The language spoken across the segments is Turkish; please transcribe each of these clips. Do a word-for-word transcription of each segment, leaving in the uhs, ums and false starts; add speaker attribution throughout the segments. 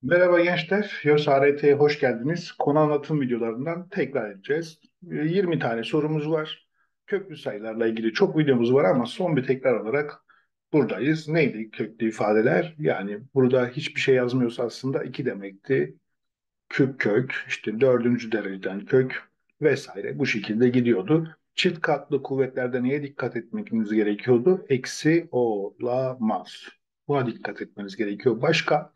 Speaker 1: Merhaba gençler, YÖS A R T'ye hoş geldiniz. Konu anlatım videolarından tekrar edeceğiz. Ee, yirmi tane sorumuz var. Köklü sayılarla ilgili çok videomuz var ama son bir tekrar olarak buradayız. Neydi köklü ifadeler? Yani burada hiçbir şey yazmıyorsa aslında iki demekti. Küp kök, işte dördüncü dereceden kök vesaire bu şekilde gidiyordu. Çift katlı kuvvetlerde neye dikkat etmeniz gerekiyordu? Eksi olamaz. Buna dikkat etmeniz gerekiyor. Başka?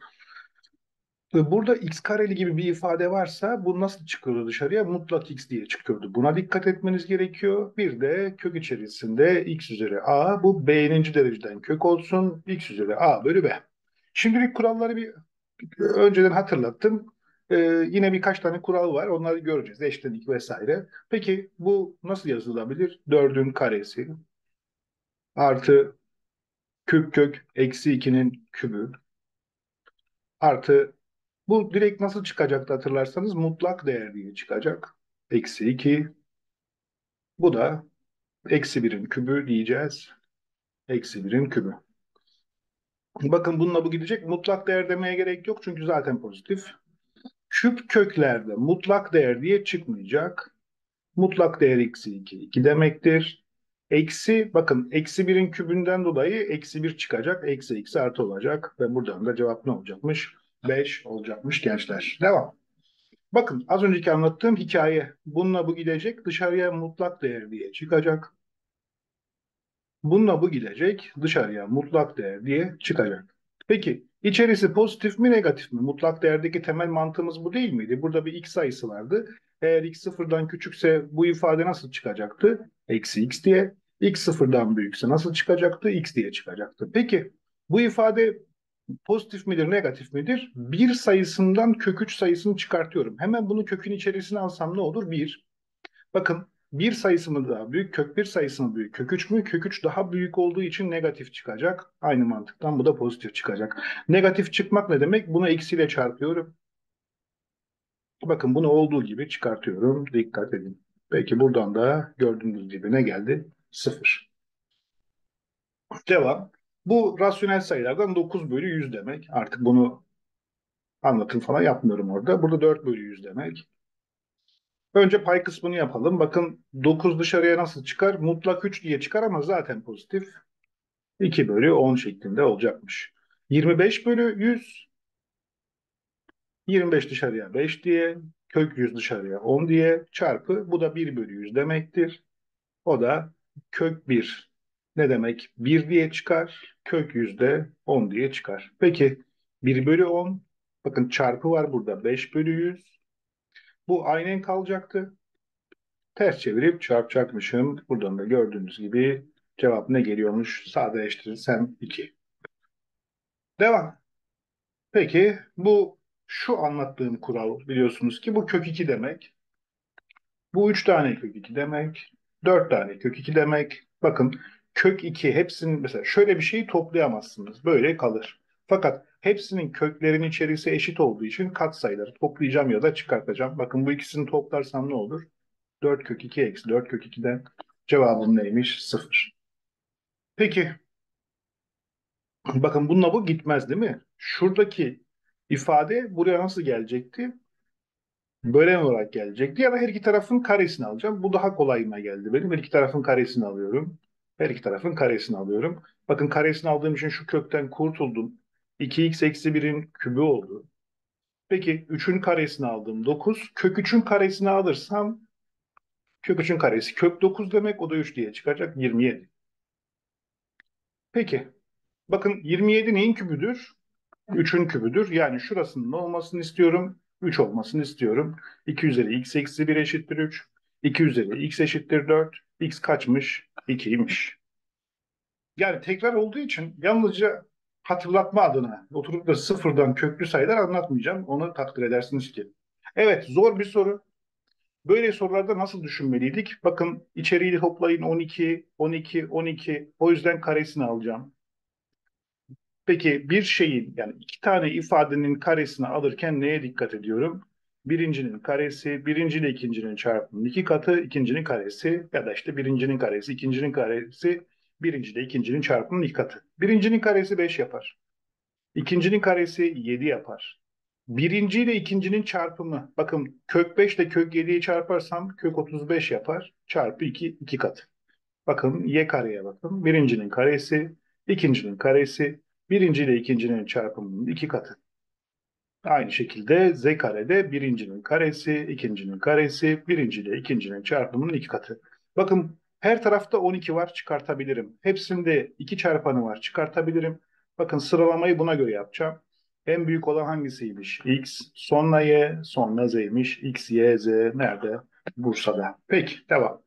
Speaker 1: Ve burada x kareli gibi bir ifade varsa bu nasıl çıkıyordu dışarıya? Mutlak x diye çıkıyordu. Buna dikkat etmeniz gerekiyor. Bir de kök içerisinde x üzeri a bu b'ninci dereceden kök olsun. X üzeri a bölü b. Şimdilik kuralları bir önceden hatırlattım. Ee, yine birkaç tane kural var. Onları göreceğiz. Eşlenik vesaire. Peki bu nasıl yazılabilir? Dördün karesi artı küp kök eksi ikinin kübü artı bu direkt nasıl çıkacaktı hatırlarsanız mutlak değer diye çıkacak. Eksi iki. Bu da eksi birin kübü diyeceğiz. Eksi birin kübü. Bakın bununla bu gidecek. Mutlak değer demeye gerek yok çünkü zaten pozitif. Küp köklerde mutlak değer diye çıkmayacak. Mutlak değer eksi iki. iki demektir. Eksi, bakın eksi birin kübünden dolayı eksi bir çıkacak. Eksi eksi artı olacak. Ve buradan da cevap ne olacakmış? Beş olacakmış gençler. Devam. Bakın az önceki anlattığım hikaye. Bununla bu gidecek dışarıya mutlak değer diye çıkacak. Bununla bu gidecek dışarıya mutlak değer diye çıkacak. Peki içerisi pozitif mi negatif mi? Mutlak değerdeki temel mantığımız bu değil miydi? Burada bir x sayısı vardı. Eğer x sıfırdan küçükse bu ifade nasıl çıkacaktı? Eksi x diye. X sıfırdan büyükse nasıl çıkacaktı? X diye çıkacaktı. Peki bu ifade pozitif midir, negatif midir? Bir sayısından kök üç sayısını çıkartıyorum. Hemen bunu kökün içerisine alsam ne olur? Bir. Bakın bir sayısı mı daha büyük, kök bir sayısı mı büyük? Kök üç mü? Kök üç daha büyük olduğu için negatif çıkacak. Aynı mantıktan bu da pozitif çıkacak. Negatif çıkmak ne demek? Bunu eksiyle çarpıyorum. Bakın bunu olduğu gibi çıkartıyorum. Dikkat edin. Peki buradan da gördüğünüz gibi ne geldi? Sıfır. Devam. Bu rasyonel sayılardan dokuz bölü yüz demek. Artık bunu anlatım falan yapmıyorum orada. Burada dört bölü yüz demek. Önce pay kısmını yapalım. Bakın dokuz dışarıya nasıl çıkar? Mutlak üç diye çıkar ama zaten pozitif. iki bölü on şeklinde olacakmış. yirmi beş bölü yüz, yirmi beş dışarıya beş diye, kök yüz dışarıya on diye çarpı. Bu da bir bölü yüz demektir. O da kök bir. Ne demek? bir diye çıkar. Kök yüz de on diye çıkar. Peki bir bölü on. Bakın çarpı var burada. beş bölü yüz. Bu aynen kalacaktı. Ters çevirip çarpacakmışım. Buradan da gördüğünüz gibi cevap ne geliyormuş? Sadeleştirirsem iki. Devam. Peki bu şu anlattığım kural biliyorsunuz ki bu kök iki demek. Bu üç tane kök iki demek. Dört tane kök iki demek. Bakın kök iki hepsinin mesela şöyle bir şeyi toplayamazsınız. Böyle kalır. Fakat hepsinin köklerin içerisi eşit olduğu için katsayıları toplayacağım ya da çıkartacağım. Bakın bu ikisini toplarsam ne olur? Dört kök iki eksi dört kök ikiden cevabım neymiş? Sıfır. Peki bakın bununla bu gitmez değil mi? Şuradaki ifade buraya nasıl gelecekti? Bölen olarak gelecekti ya da her iki tarafın karesini alacağım. Bu daha kolayıma geldi benim. Her iki tarafın karesini alıyorum. Her iki tarafın karesini alıyorum. Bakın karesini aldığım için şu kökten kurtuldum. iki x eksi birin kübü oldu. Peki üçün karesini aldım dokuz. Kök üçün karesini alırsam kök üçün karesi kök dokuz demek. O da üç diye çıkacak yirmi yedi. Peki bakın yirmi yedi neyin kübüdür? üçün kübüdür. Yani şurasının ne olmasını istiyorum? üç olmasını istiyorum. iki üzeri x eksi bir eşittir üç. iki üzeri x eşittir dört. X kaçmış? ikiymiş. Yani tekrar olduğu için yalnızca hatırlatma adına oturup da sıfırdan köklü sayılar anlatmayacağım. Onu takdir edersiniz ki. Evet, zor bir soru. Böyle sorularda nasıl düşünmeliydik? Bakın içeriği toplayın on iki, on iki, on iki. O yüzden karesini alacağım. Peki bir şeyin yani iki tane ifadenin karesini alırken neye dikkat ediyorum? Birincinin karesi, birinci ile ikincinin çarpımının iki katı, ikincinin karesi ya da işte birincinin karesi, ikincinin karesi, birinci ile ikincinin çarpımının iki katı. Birincinin karesi beş yapar. İkincinin karesi yedi yapar. Birinci ile ikincinin çarpımı. Bakın kök beş ile kök yediyi çarparsam kök otuz beş yapar. Çarpı iki, iki katı. Bakın y kareye bakın. Birincinin karesi, ikincinin karesi, birinci ile ikincinin çarpımının iki katı. Aynı şekilde z karede birincinin karesi, ikincinin karesi, birinci ile ikincinin çarpımının iki katı. Bakın her tarafta on iki var, çıkartabilirim. Hepsinde iki çarpanı var, çıkartabilirim. Bakın sıralamayı buna göre yapacağım. En büyük olan hangisiymiş? X, sonra Y, sonra Z'ymiş. X, Y, Z nerede? Bursa'da. Peki, devam.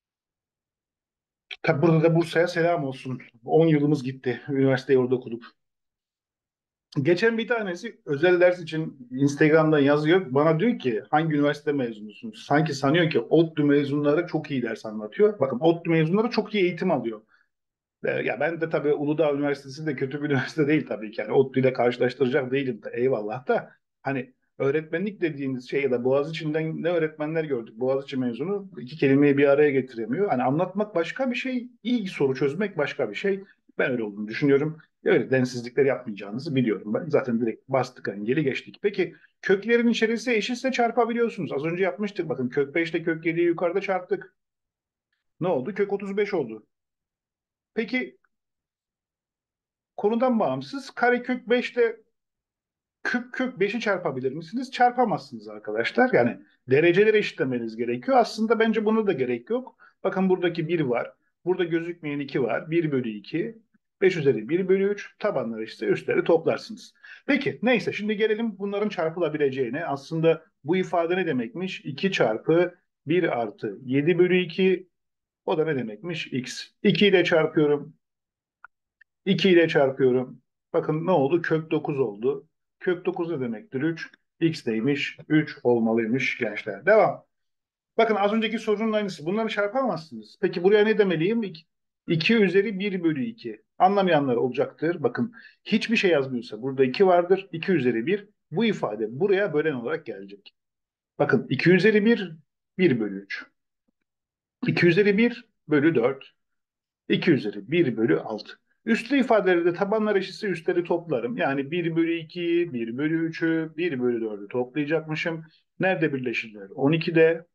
Speaker 1: Tabi burada da Bursa'ya selam olsun. on yılımız gitti. Üniversiteyi orada okuduk. Geçen bir tanesi özel ders için Instagram'dan yazıyor. Bana diyor ki hangi üniversite mezunusunuz? Sanki sanıyor ki ODTÜ mezunları çok iyi ders anlatıyor. Bakın ODTÜ mezunları çok iyi eğitim alıyor. E, Ya ben de tabii Uludağ Üniversitesi de kötü bir üniversite değil tabii ki. Yani ODTÜ ile karşılaştıracak değilim de eyvallah da. Hani öğretmenlik dediğiniz şey ya da Boğaziçi'nden ne öğretmenler gördük. Boğaziçi mezunu iki kelimeyi bir araya getiremiyor. Hani anlatmak başka bir şey, iyi soru çözmek başka bir şey. Ben öyle olduğunu düşünüyorum. Öyle densizlikler yapmayacağınızı biliyorum ben. Zaten direkt bastık engeli geçtik. Peki köklerin içerisi eşitse çarpabiliyorsunuz. Az önce yapmıştık. Bakın kök beş ile kök yediyi yukarıda çarptık. Ne oldu? Kök otuz beş oldu. Peki konudan bağımsız karekök beş ile kök kök beşi çarpabilir misiniz? Çarpamazsınız arkadaşlar. Yani dereceleri eşitlemeniz gerekiyor. Aslında bence buna da gerek yok. Bakın buradaki bir var. Burada gözükmeyen iki var. bir bölü iki. beş üzeri bir bölü üç. Tabanları işte üstleri toplarsınız. Peki neyse şimdi gelelim bunların çarpılabileceğine. Aslında bu ifade ne demekmiş? iki çarpı bir artı yedi bölü iki. O da ne demekmiş? X. iki ile çarpıyorum. iki ile çarpıyorum. Bakın ne oldu? Kök dokuz oldu. Kök dokuz ne demektir? üç. X neymiş? üç olmalıymış gençler. Devam. Bakın az önceki sorunun aynısı. Bunları çarpamazsınız. Peki buraya ne demeliyim? iki üzeri bir bölü iki. Anlamayanlar olacaktır. Bakın hiçbir şey yazmıyorsa burada iki vardır. iki üzeri bir. Bu ifade buraya bölen olarak gelecek. Bakın iki üzeri bir, bir bölü üç. iki üzeri bir bölü dört. iki üzeri bir bölü altı. Üslü ifadeleri de tabanlar eşitse üstleri toplarım. Yani bir bölü ikiyi, bir bölü üçü, bir bölü dördü toplayacakmışım. Nerede birleşirler? on ikide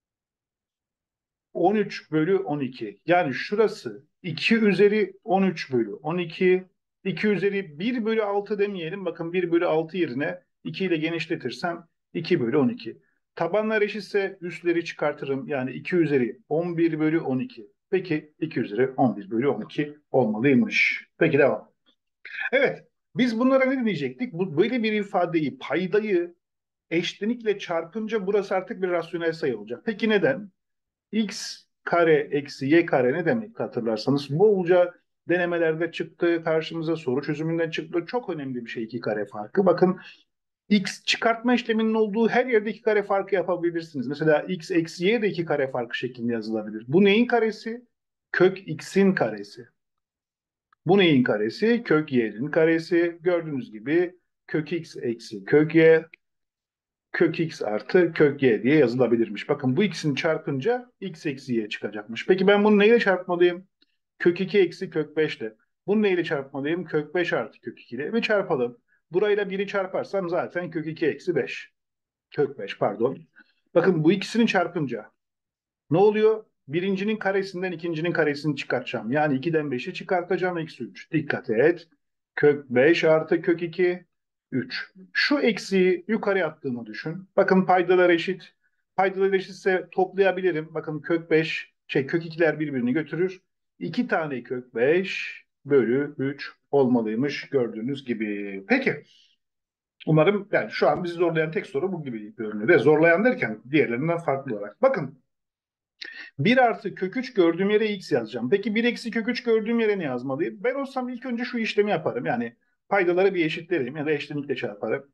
Speaker 1: on üç bölü on iki. Yani şurası iki üzeri on üç bölü on iki. iki üzeri bir bölü altı demeyelim. Bakın bir bölü altı yerine iki ile genişletirsem iki bölü on iki. Tabanlar eşitse üstleri çıkartırım. Yani iki üzeri on bir bölü on iki. Peki iki üzeri on bir bölü on iki olmalıymış. Peki devam. Evet, biz bunlara ne diyecektik? Bu, böyle bir ifadeyi, paydayı eşlenikle çarpınca burası artık bir rasyonel sayı olacak. Peki neden? X kare eksi y kare ne demek hatırlarsanız bolca denemelerde çıktı, karşımıza soru çözümünden çıktı. Çok önemli bir şey iki kare farkı. Bakın x çıkartma işleminin olduğu her yerde iki kare farkı yapabilirsiniz. Mesela x eksi y de iki kare farkı şeklinde yazılabilir. Bu neyin karesi? Kök x'in karesi. Bu neyin karesi? Kök y'nin karesi. Gördüğünüz gibi kök x eksi kök y kök x artı kök y diye yazılabilirmiş. Bakın bu ikisini çarpınca x eksi y çıkacakmış. Peki ben bunu neyle çarpmalıyım? Kök iki eksi kök beş ile. Bunu neyle çarpmalıyım? Kök beş artı kök iki ile. Ve çarpalım. Burayla biri çarparsam zaten kök iki eksi beş. Kök beş pardon. Bakın bu ikisini çarpınca ne oluyor? Birincinin karesinden ikincinin karesini çıkartacağım. Yani ikiden beşi çıkartacağım eksi üç. Dikkat et. Kök beş artı kök iki, üç. Şu eksiği yukarı attığımı düşün. Bakın paydalar eşit. Paydalar eşitse toplayabilirim. Bakın kök beş, şey kök ikiler birbirini götürür. iki tane kök beş bölü üç olmalıymış gördüğünüz gibi. Peki. Umarım yani şu an bizi zorlayan tek soru bu gibi görünüyor. Ve zorlayan derken diğerlerinden farklı olarak. Bakın bir artı kök üç gördüğüm yere x yazacağım. Peki bir eksi kök üç gördüğüm yere ne yazmalıyım? Ben olsam ilk önce şu işlemi yaparım. Yani paydaları bir eşitlerim ya da eşlenikle çarparım.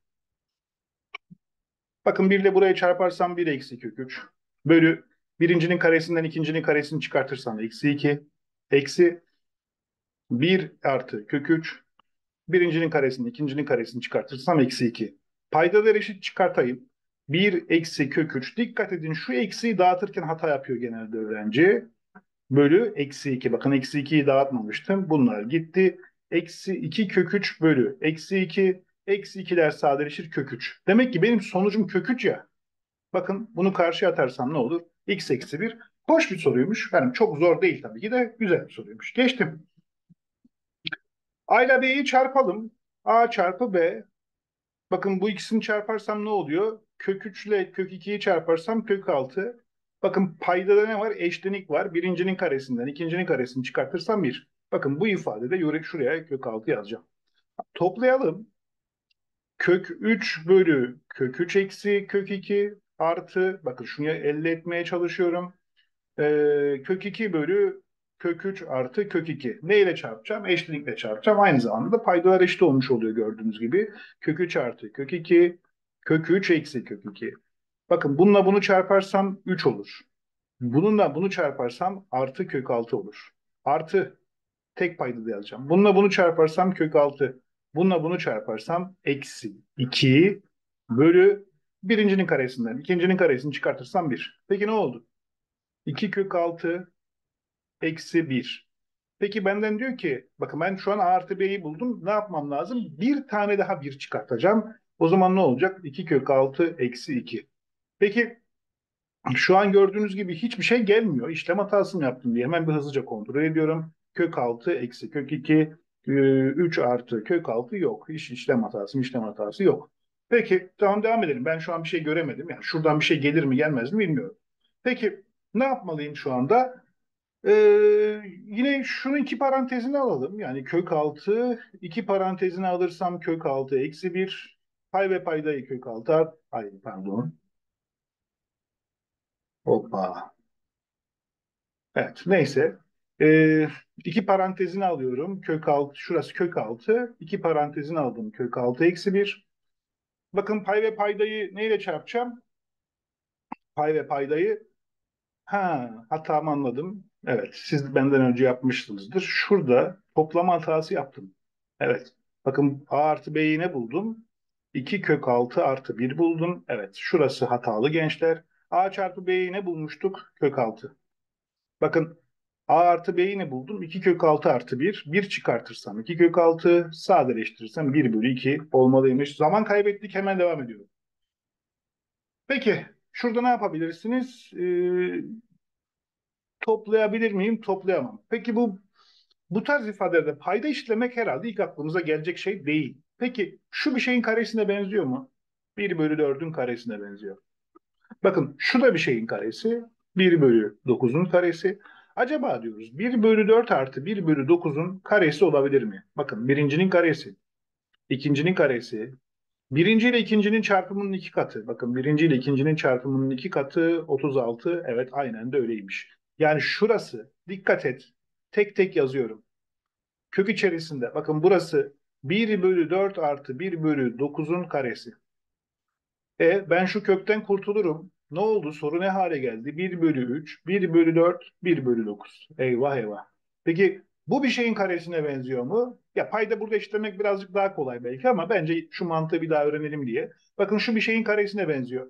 Speaker 1: Bakın bir ile burayı çarparsam bir eksi kök üç. Bölü birincinin karesinden ikincinin karesini çıkartırsam eksi iki. Eksi bir artı kök üç. Birincinin karesini ikincinin karesini çıkartırsam eksi iki. Paydaları eşit çıkartayım. Bir eksi kök üç. Dikkat edin şu eksiği dağıtırken hata yapıyor genelde öğrenci. Bölü eksi iki. Bakın eksi ikiyi dağıtmamıştım. Bunlar gitti. Eksi iki kök üç bölü eksi iki. Eksi ikiler sadeleşir kök üç. Demek ki benim sonucum kök üç ya. Bakın bunu karşıya atarsam ne olur? X eksi bir. Hoş bir soruymuş. Yani çok zor değil tabii ki de güzel bir soruymuş. Geçtim. A ile B'yi çarpalım. A çarpı B. Bakın bu ikisini çarparsam ne oluyor? Kök üç ile kök ikiyi çarparsam kök altı. Bakın paydada ne var? Eşlenik var. Birincinin karesinden ikincinin karesini çıkartırsam bir. Bakın bu ifadede yürek şuraya kök altı yazacağım. Toplayalım. Kök üç bölü kök üç eksi kök iki artı, bakın şunu elde etmeye çalışıyorum. Ee, kök iki bölü kök üç artı kök iki. Ne ile çarpacağım? Eşlenikle çarpacağım. Aynı zamanda paydalar eşit olmuş oluyor gördüğünüz gibi. Kök üç artı kök iki, kök üç eksi kök iki. Bakın bununla bunu çarparsam üç olur. Bununla bunu çarparsam artı kök altı olur. Artı, tek paydada yazacağım. Bununla bunu çarparsam kök altı. Bununla bunu çarparsam eksi iki bölü birincinin karesinden. İkincinin karesini çıkartırsam bir. Peki ne oldu? iki kök altı eksi bir. Peki benden diyor ki bakın ben şu an A artı B'yi buldum. Ne yapmam lazım? Bir tane daha bir çıkartacağım. O zaman ne olacak? iki kök altı eksi iki. Peki şu an gördüğünüz gibi hiçbir şey gelmiyor. İşlem hatası mı yaptım diye hemen bir hızlıca kontrol ediyorum. Kök altı eksi kök iki, e, üç artı kök altı yok. Hiç işlem hatası mı işlem hatası yok. Peki tamam, devam edelim. Ben şu an bir şey göremedim. Yani şuradan bir şey gelir mi gelmez mi bilmiyorum. Peki ne yapmalıyım şu anda? Ee, Yine şunu iki parantezine alalım. Yani kök altı iki parantezine alırsam kök altı eksi bir. Pay ve paydayı kök altı. Ay pardon. Hoppa. Evet, neyse. Ee, iki parantezini alıyorum. Kök altı, şurası kök altı. İki parantezini aldım. Kök altı eksi bir. Bakın pay ve paydayı neyle çarpacağım? Pay ve paydayı. Ha, hatamı anladım. Evet, siz benden önce yapmışsınızdır. Şurada toplama hatası yaptım. Evet. Bakın A artı B'yi ne buldum? iki kök altı artı bir buldum. Evet, şurası hatalı gençler. A çarpı B'yi ne bulmuştuk? Kök altı. Bakın A artı B'yi ne buldum? iki kök altı artı bir. bir çıkartırsam iki kök altı, sadeleştirirsem bir bölü iki olmalıymış. Zaman kaybettik, hemen devam ediyorum. Peki şurada ne yapabilirsiniz? Ee, toplayabilir miyim? Toplayamam. Peki bu bu tarz ifadelerde payda işlemek herhalde ilk aklımıza gelecek şey değil. Peki şu bir şeyin karesine benziyor mu? bir bölü dördün karesine benziyor. Bakın şu da bir şeyin karesi. bir bölü dokuzun karesi. Acaba diyoruz bir bölü dört artı bir bölü dokuzun karesi olabilir mi? Bakın birincinin karesi, ikincinin karesi, birinci ile ikincinin çarpımının iki katı. Bakın birinci ile ikincinin çarpımının iki katı otuz altı. Evet, aynen de öyleymiş. Yani şurası, dikkat et, tek tek yazıyorum. Kök içerisinde bakın burası bir bölü dört artı bir bölü dokuzun karesi. E ben şu kökten kurtulurum. Ne oldu? Soru ne hale geldi? bir bölü üç, bir bölü dört, bir bölü dokuz. Eyvah eyvah. Peki bu bir şeyin karesine benziyor mu? Ya payda burada işlemek birazcık daha kolay belki ama bence şu mantığı bir daha öğrenelim diye. Bakın şu bir şeyin karesine benziyor.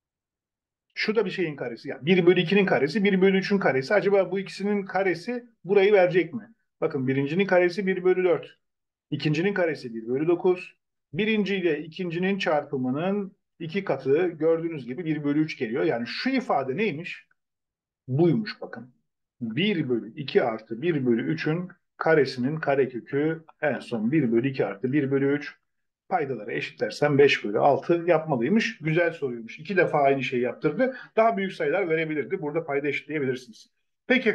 Speaker 1: Şu da bir şeyin karesi. Yani bir bölü ikinin karesi, bir bölü üçün karesi. Acaba bu ikisinin karesi burayı verecek mi? Bakın birincinin karesi bir bölü dört. İkincinin karesi bir bölü dokuz. Birinci ile ikincinin çarpımının iki katı gördüğünüz gibi bir bölü üç geliyor. Yani şu ifade neymiş? Buymuş bakın. bir bölü iki artı bir bölü üçün karesinin karekökü en son bir bölü iki artı bir bölü üç, paydaları eşitlersem beş bölü altı yapmalıymış. Güzel soruymuş. İki defa aynı şeyi yaptırdı. Daha büyük sayılar verebilirdi. Burada payda eşitleyebilirsiniz. Peki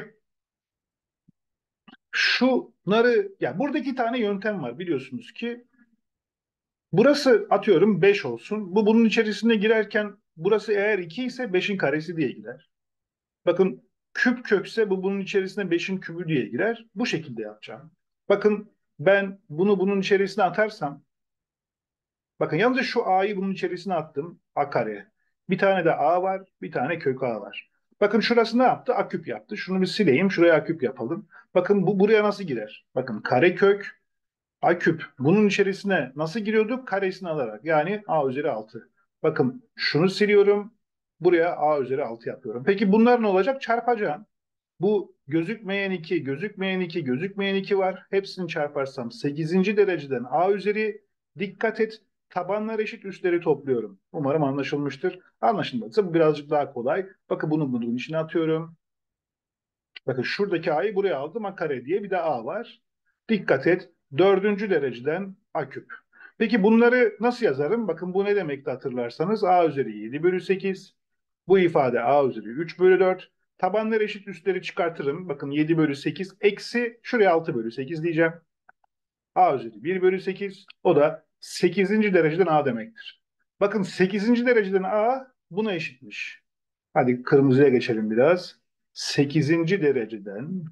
Speaker 1: şunları, ya burada iki tane yöntem var biliyorsunuz ki. Burası atıyorum beş olsun. Bu bunun içerisine girerken burası eğer iki ise beşin karesi diye girer. Bakın küp kökse bu bunun içerisine beşin kübü diye girer. Bu şekilde yapacağım. Bakın ben bunu bunun içerisine atarsam, bakın yalnızca şu a'yı bunun içerisine attım. A kare. Bir tane de a var. Bir tane kök a var. Bakın şurası ne yaptı? A küp yaptı. Şunu bir sileyim. Şuraya a küp yapalım. Bakın bu buraya nasıl girer? Bakın kare kök a küp. Bunun içerisine nasıl giriyorduk? Karesini alarak. Yani a üzeri altı. Bakın şunu siliyorum. Buraya a üzeri altı yapıyorum. Peki bunlar ne olacak? Çarpacağım. Bu gözükmeyen iki, gözükmeyen iki, gözükmeyen iki var. Hepsini çarparsam sekizinci dereceden a üzeri Dikkat et, tabanlar eşit, üstleri topluyorum. Umarım anlaşılmıştır. Anlaşılmadıysa bu birazcık daha kolay. Bakın bunu bunun içine atıyorum. Bakın şuradaki a'yı buraya aldım. A kare diye bir de a var. Dikkat et. Dördüncü dereceden a küp. Peki bunları nasıl yazarım? Bakın bu ne demekti hatırlarsanız. A üzeri yedi bölü sekiz. Bu ifade a üzeri üç bölü dört. Tabanlar eşit, üstleri çıkartırım. Bakın yedi bölü sekiz eksi şuraya altı bölü sekiz diyeceğim. A üzeri bir bölü sekiz. O da sekizinci dereceden a demektir. Bakın sekizinci dereceden a buna eşitmiş. Hadi kırmızıya geçelim biraz. Sekizinci dereceden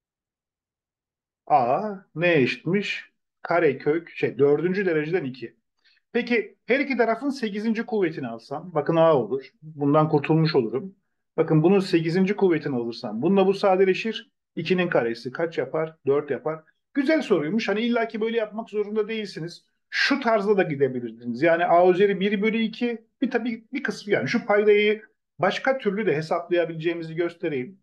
Speaker 1: a neye eşitmiş? Karekök şey dördüncü dereceden iki. Peki her iki tarafın sekizinci kuvvetini alsam, bakın a olur. Bundan kurtulmuş olurum. Bakın bunun sekizinci kuvvetini alırsam, bununla bu sadeleşir. ikinin karesi kaç yapar? dört yapar. Güzel soruymuş. Hani illaki böyle yapmak zorunda değilsiniz. Şu tarzda da gidebilirsiniz. Yani a üzeri bir bölü iki bir tabii bir kısmı, yani şu paydayı başka türlü de hesaplayabileceğimizi göstereyim.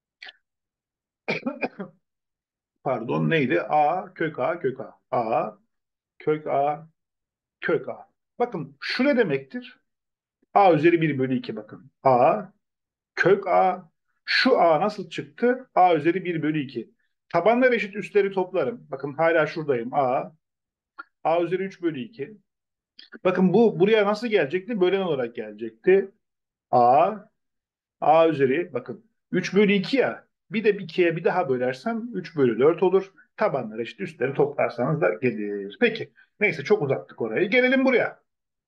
Speaker 1: Pardon, neydi? A kök a kök a. A kök a kök a. Bakın şu ne demektir? A üzeri bir bölü iki bakın. A kök a. Şu a nasıl çıktı? A üzeri bir bölü iki. Tabanlar eşit, üstleri toplarım. Bakın hala şuradayım. A. A üzeri üç bölü iki. Bakın bu buraya nasıl gelecekti? Bölen olarak gelecekti. A. A üzeri bakın üç bölü iki ya. Bir de ikiye bir daha bölersem üç bölü dört olur. Tabanlar eşit, üstleri toplarsanız da gelir. Peki. Neyse çok uzattık orayı. Gelelim buraya.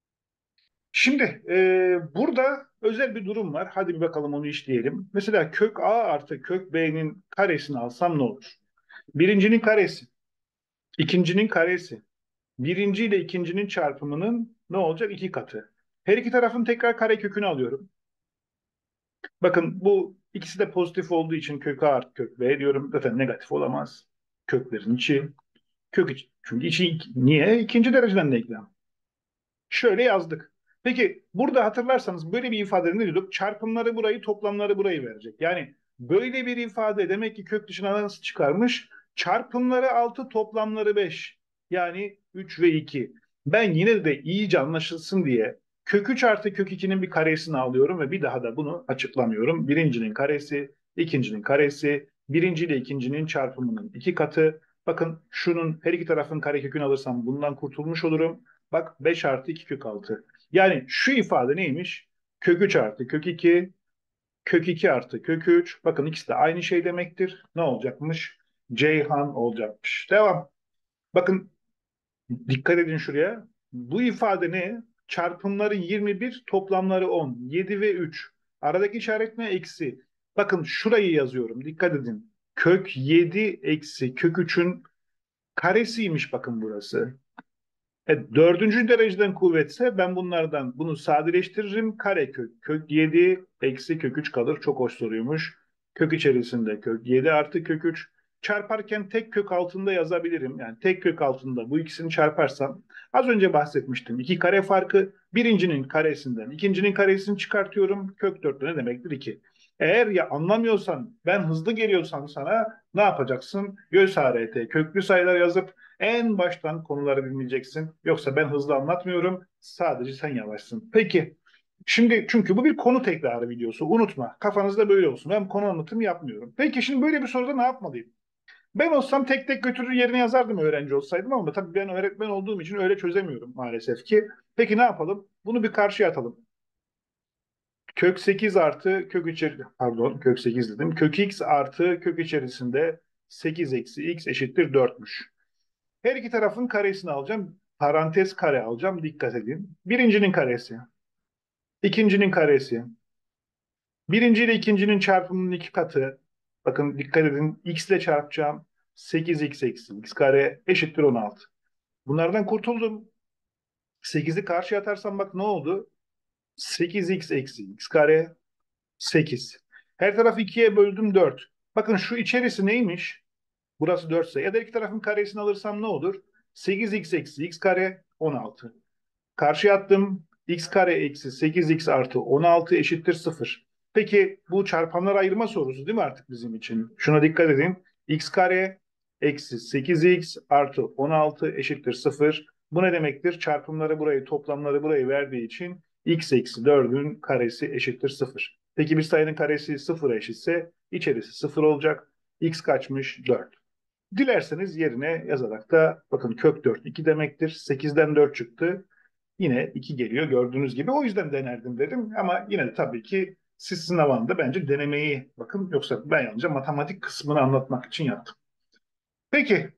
Speaker 1: Şimdi e, burada özel bir durum var. Hadi bir bakalım onu işleyelim. Mesela kök a artı kök b'nin karesini alsam ne olur? Birincinin karesi, ikincinin karesi. Birinci ile ikincinin çarpımının ne olacak? İki katı. Her iki tarafın tekrar kare kökünü alıyorum. Bakın bu ikisi de pozitif olduğu için kök a artı kök b diyorum. Zaten negatif olamaz. Köklerin içi. Kök içi. Çünkü içi niye? İkinci dereceden denklem. Şöyle yazdık. Peki burada hatırlarsanız böyle bir ifade ne diyorduk? Çarpımları burayı, toplamları burayı verecek. Yani böyle bir ifade demek ki kök dışına nasıl çıkarmış? Çarpımları altı, toplamları beş. Yani üç ve iki. Ben yine de iyice anlaşılsın diye kök üç artı kök ikinin bir karesini alıyorum ve bir daha da bunu açıklamıyorum. Birincinin karesi, ikincinin karesi, birinci ile ikincinin çarpımının iki katı. Bakın şunun her iki tarafın karekökünü alırsam bundan kurtulmuş olurum. Bak beş artı iki kök altı. Yani şu ifade neymiş? Kök üç artı kök iki, kök iki artı kök üç. Bakın ikisi de aynı şey demektir. Ne olacakmış? Ceyhan olacakmış. Devam. Bakın dikkat edin şuraya. Bu ifade ne? Çarpımları yirmi bir, toplamları on. yedi ve üç. Aradaki işaret ne? Eksi. Bakın şurayı yazıyorum. Dikkat edin. Kök yedi eksi kök üçün karesiymiş bakın burası. Evet, dördüncü dereceden kuvvetse ben bunlardan bunu sadeleştiririm. Karekök. Kök yedi eksi kök üç kalır. Çok hoş soruymuş. Kök içerisinde kök yedi artı kök üç. Çarparken tek kök altında yazabilirim. Yani tek kök altında bu ikisini çarparsam az önce bahsetmiştim. İki kare farkı, birincinin karesinden ikincinin karesini çıkartıyorum. Kök dörtte ne demektir? iki. Eğer ya anlamıyorsan, ben hızlı geliyorsam sana ne yapacaksın? Göz A R T, köklü sayılar yazıp en baştan konuları dinleyeceksin. Yoksa ben hızlı anlatmıyorum. Sadece sen yavaşsın. Peki. Şimdi çünkü bu bir konu tekrarı videosu. Unutma. Kafanızda böyle olsun. Ben konu anlatımı yapmıyorum. Peki şimdi böyle bir soruda ne yapmalıyım? Ben olsam tek tek götürür yerine yazardım öğrenci olsaydım, ama tabii ben öğretmen olduğum için öyle çözemiyorum maalesef ki. Peki ne yapalım? Bunu bir karşıya atalım. Kök sekiz artı kök içeri pardon kök sekiz dedim. Kök x artı kök içerisinde sekiz eksi x eşittir dörtmüş. Her iki tarafın karesini alacağım. Parantez kare alacağım. Dikkat edin. Birincinin karesi. İkincinin karesi. Birinci ile ikincinin çarpımının iki katı. Bakın dikkat edin. X ile çarpacağım. sekiz x eksi x kare eşittir on altı. Bunlardan kurtuldum. sekizi karşıya atarsam bak ne oldu? sekiz x eksi x kare sekiz. Her tarafı ikiye böldüm dört. Bakın şu içerisi neymiş? Burası dört ise ya da iki tarafın karesini alırsam ne olur? sekiz x eksi x kare on altı. Karşıya attım. X kare eksi sekiz x artı on altı eşittir sıfır. Peki bu çarpanlar ayırma sorusu değil mi artık bizim için? Şuna dikkat edin. X kare eksi sekiz x artı on altı eşittir sıfır. Bu ne demektir? Çarpımları burayı, toplamları burayı verdiği için x eksi dördün karesi eşittir sıfır. Peki bir sayının karesi sıfıra eşitse içerisi sıfır olacak. X kaçmış? dört. Dilerseniz yerine yazarak da bakın kök dört iki demektir. sekizden dört çıktı. Yine iki geliyor gördüğünüz gibi. O yüzden denerdim dedim. Ama yine de tabii ki siz sınavında bence denemeyi bakın. Yoksa ben yalnızca matematik kısmını anlatmak için yaptım. Peki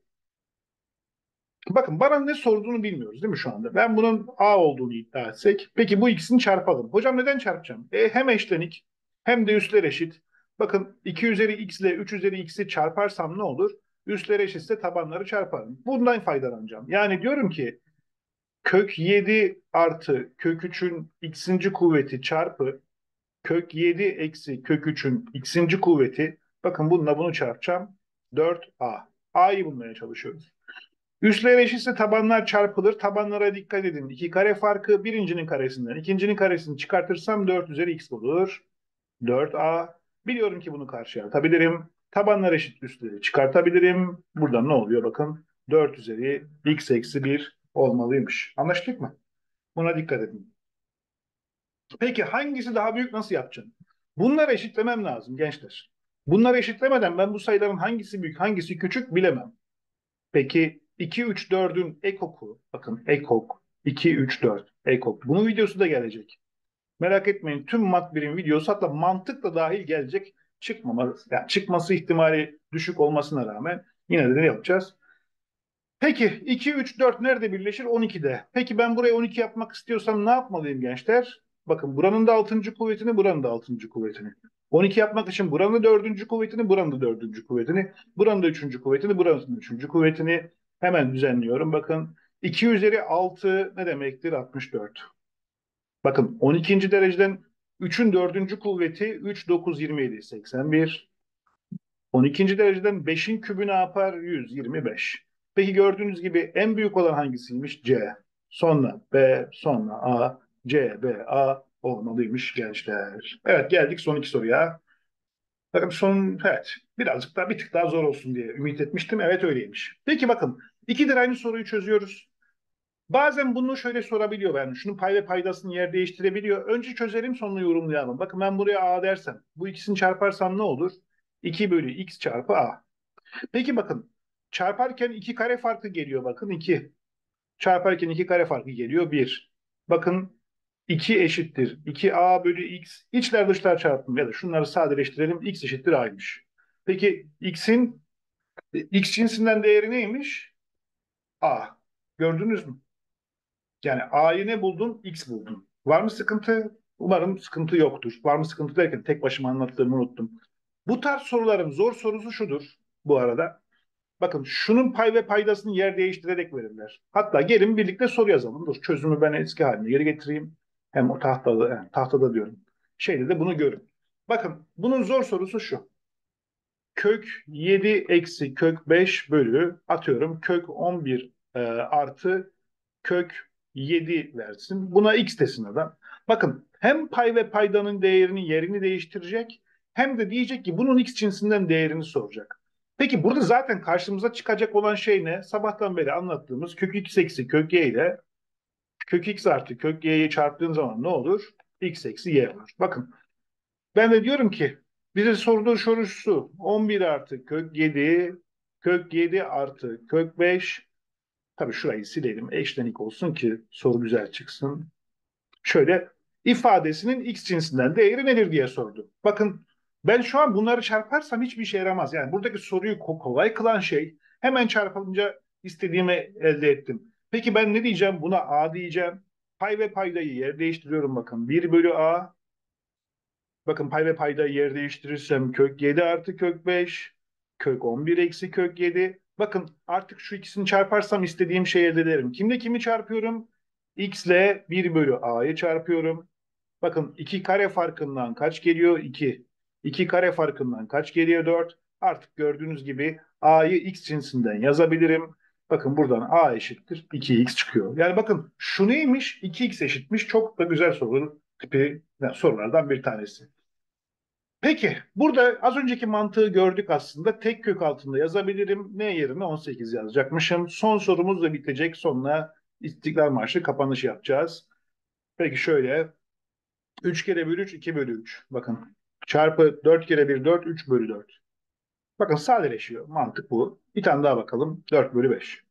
Speaker 1: bakın bana ne sorduğunu bilmiyoruz değil mi şu anda? Ben bunun A olduğunu iddia etsek. Peki bu ikisini çarpalım. Hocam neden çarpacağım? E, hem eşlenik hem de üstler eşit. Bakın iki üzeri x ile üç üzeri x'i çarparsam ne olur? Üstler eşitse tabanları çarparım. Bundan faydalanacağım. Yani diyorum ki kök yedi artı kök üçün x'inci kuvveti çarpı kök yedi eksi kök üçün x'inci kuvveti. Bakın bununla bunu çarpacağım. dört a. A'yı bulmaya çalışıyoruz. Üsler eşitse tabanlar çarpılır. Tabanlara dikkat edin. İki kare farkı birincinin karesinden ikincinin karesini çıkartırsam dört üzeri x olur. dört a. Biliyorum ki bunu karşıya atabilirim. Tabanlar eşit üstleri çıkartabilirim. Buradan ne oluyor bakın. dört üzeri x eksi bir olmalıymış. Anlaştık mı? Buna dikkat edin. Peki hangisi daha büyük nasıl yapacağım? Bunları eşitlemem lazım gençler. Bunları eşitlemeden ben bu sayıların hangisi büyük hangisi küçük bilemem. Peki iki, üç, dördün ekoku, bakın ekok, iki, üç, dört, ekok. Bunun videosu da gelecek. Merak etmeyin tüm mat birim videosu hatta mantık da dahil gelecek. Çıkmaması, yani çıkması ihtimali düşük olmasına rağmen yine de ne yapacağız? Peki iki, üç, dört nerede birleşir? on ikide. Peki ben burayı on iki yapmak istiyorsam ne yapmalıyım gençler? Bakın buranın da altıncı kuvvetini, buranın da altıncı kuvvetini. on iki yapmak için buranın da dördüncü kuvvetini, buranın da dördüncü kuvvetini, buranın da üçüncü kuvvetini, buranın da üçüncü kuvvetini hemen düzenliyorum. Bakın iki üzeri altı ne demektir? altmış dört. Bakın on ikinci dereceden üçün dördüncü kuvveti üç, dokuz, yirmi yedi, seksen bir. on ikinci dereceden beşin kübü ne yapar? yüz yirmi beş. Peki gördüğünüz gibi en büyük olan hangisiymiş? C. Sonra B, sonra A, C, B, A olmalıymış gençler. Evet geldik son iki soruya. Bakın son, evet birazcık daha bir tık daha zor olsun diye ümit etmiştim. Evet öyleymiş. Peki bakın ikidir aynı soruyu çözüyoruz. Bazen bunu şöyle sorabiliyor yani şunun pay ve paydasını yer değiştirebiliyor. Önce çözelim sonra yorumlayalım. Bakın ben buraya A dersem bu ikisini çarparsam ne olur? iki bölü x çarpı A. Peki bakın çarparken iki kare farkı geliyor bakın iki. Çarparken iki kare farkı geliyor bir. Bakın iki eşittir. iki a bölü x. İçler dışlar çarpımı ya da şunları sadeleştirelim. X eşittir a'ymış. Peki x'in x cinsinden değeri neymiş? A. Gördünüz mü? Yani a'yı ne buldun? X buldun. Var mı sıkıntı? Umarım sıkıntı yoktur. Var mı sıkıntı derken tek başıma anlattığımı unuttum. Bu tarz soruların zor sorusu şudur bu arada. Bakın şunun pay ve paydasını yer değiştirerek verirler. Hatta gelin birlikte soru yazalım. Dur çözümü ben eski haline geri getireyim. Hem o tahtada, yani tahtada diyorum. Şeyde de bunu görün. Bakın bunun zor sorusu şu. Kök yedi eksi kök beş bölü atıyorum kök on bir e, artı kök yedi versin. Buna x desin adam. Bakın hem pay ve paydanın değerini yerini değiştirecek hem de diyecek ki bunun x cinsinden değerini soracak. Peki burada zaten karşımıza çıkacak olan şey ne? Sabahtan beri anlattığımız kök x eksi kök y ile kök x artı kök y'yi çarptığın zaman ne olur? X eksi y olur. Bakın ben de diyorum ki bize sorduğu soru şu. on bir artı kök yedi kök yedi artı kök beş. Tabii şurayı silelim. Eşlenik olsun ki soru güzel çıksın. Şöyle ifadesinin x cinsinden değeri nedir diye sordu. Bakın ben şu an bunları çarparsam hiçbir işe yaramaz. Yani buradaki soruyu kolay kılan şey hemen çarpınca istediğimi elde ettim. Peki ben ne diyeceğim? Buna a diyeceğim. Pay ve paydayı yer değiştiriyorum bakın. bir bölü a. Bakın pay ve paydayı yer değiştirirsem kök yedi artı kök beş. Kök on bir eksi kök yedi. Bakın artık şu ikisini çarparsam istediğim şeyi elde ederim. Kimle kimi çarpıyorum? X ile bir bölü a'yı çarpıyorum. Bakın iki kare farkından kaç geliyor? iki. iki kare farkından kaç geliyor? dört. Artık gördüğünüz gibi a'yı x cinsinden yazabilirim. Bakın buradan a eşittir iki x çıkıyor. Yani bakın şu neymiş? iki x eşitmiş. Çok da güzel soru tipi yani sorulardan bir tanesi. Peki burada az önceki mantığı gördük aslında. Tek kök altında yazabilirim. Ne yerine on sekiz yazacakmışım. Son sorumuz da bitecek. Sonuna İstiklal Marşı kapanış yapacağız. Peki şöyle, üç kere bir üç, iki bölü üç. Bakın, çarpı dört kere bir dört, üç bölü dört. Bakın sadeleşiyor. Mantık bu. Bir tane daha bakalım. dört bölü beş.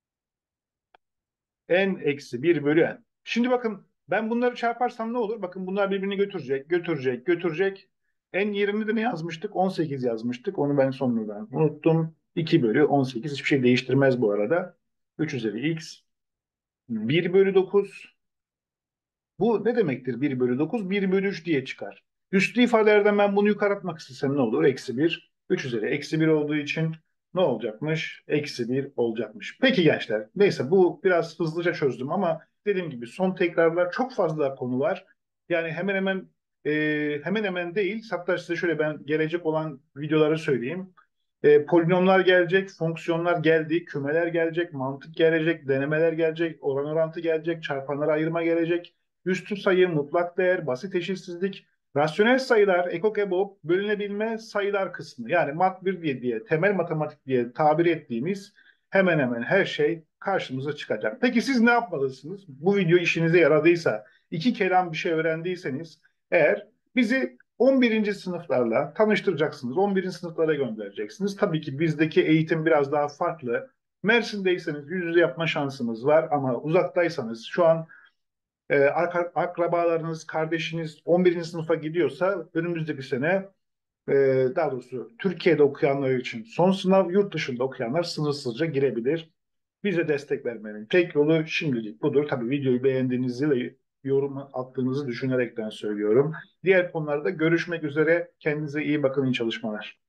Speaker 1: N eksi bir bölü n. Şimdi bakın, ben bunları çarparsam ne olur? Bakın, bunlar birbirini götürecek, götürecek, götürecek. N yerine de ne yazmıştık? on sekiz yazmıştık. Onu ben sonradan unuttum. iki bölü on sekiz hiçbir şey değiştirmez bu arada. üç üzeri x. bir bölü dokuz. Bu ne demektir bir bölü dokuz? bir bölü üç diye çıkar. Üslü ifadelerden ben bunu yukarı atmak istesem ne olur? Eksi bir. üç üzeri eksi bir olduğu için ne olacakmış? Eksi bir olacakmış. Peki gençler. Neyse, bu biraz hızlıca çözdüm ama dediğim gibi son tekrarlar, çok fazla konu var. Yani hemen hemen e, hemen hemen değil. Hatta size şöyle, ben gelecek olan videoları söyleyeyim. E, polinomlar gelecek, fonksiyonlar geldi, kümeler gelecek, mantık gelecek, denemeler gelecek, oran orantı gelecek, çarpanlara ayırma gelecek. Üstü sayı, mutlak değer, basit eşitsizlik, rasyonel sayılar, ekok EBOB, bölünebilme sayılar kısmı. Yani mat bir diye, diye temel matematik diye tabir ettiğimiz hemen hemen her şey karşımıza çıkacak. Peki siz ne yapmalısınız? Bu video işinize yaradıysa, iki kelam bir şey öğrendiyseniz eğer, bizi on birinci sınıflarla tanıştıracaksınız. on birinci sınıflara göndereceksiniz. Tabii ki bizdeki eğitim biraz daha farklı. Mersin'deyseniz yüz yüze yapma şansımız var ama uzaktaysanız şu an e, akrabalarınız, kardeşiniz on birinci sınıfa gidiyorsa önümüzdeki sene, e, daha doğrusu Türkiye'de okuyanlar için son sınav, yurt dışında okuyanlar sınırsızca girebilir. Bize destek vermenin tek yolu şimdilik budur. Tabii videoyu beğendiğinizi ve yorum attığınızı düşünerekten söylüyorum. Diğer konularda görüşmek üzere. Kendinize iyi bakın, iyi çalışmalar.